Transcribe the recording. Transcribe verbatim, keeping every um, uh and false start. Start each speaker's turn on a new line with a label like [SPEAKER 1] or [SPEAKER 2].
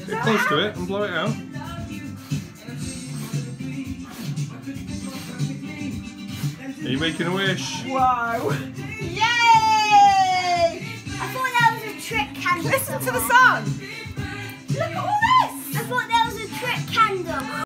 [SPEAKER 1] Get close to it and blow it out. Are you making a wish?
[SPEAKER 2] Whoa!
[SPEAKER 3] Yay! I thought that was a trick candle.
[SPEAKER 2] Listen to the sun!
[SPEAKER 3] Look at all this! I thought that was a trick candle.